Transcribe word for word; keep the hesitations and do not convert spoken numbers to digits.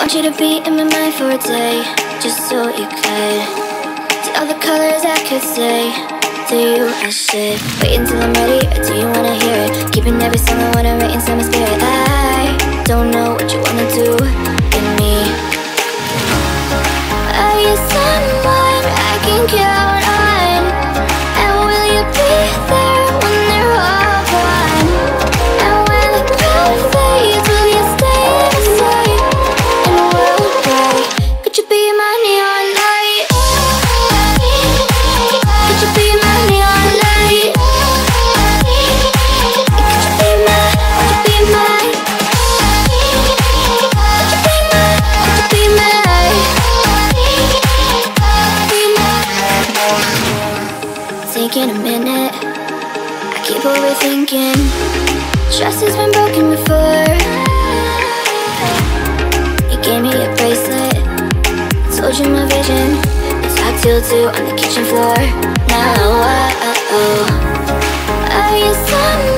Want you to be in my mind for a day, just so you could see all the colors I could say to you. I should wait until I'm ready, or do you wanna hear it? Keeping every song I wanna write inside my spirit. I don't know what you wanna do in me. Are you someone I can count on? And will you be there when they're all gone? And when the crowd fades, will you stay the same? And we'll play. Could you be my neon light? Could you be my neon light? Could you be my, could you be my? Could you be my, could you be my? Taking a minute, I keep overthinking. Trust has been broken before. You gave me a bracelet, told you my vision. It's hot till two on the kitchen floor. Now, uh, uh, oh, are you someone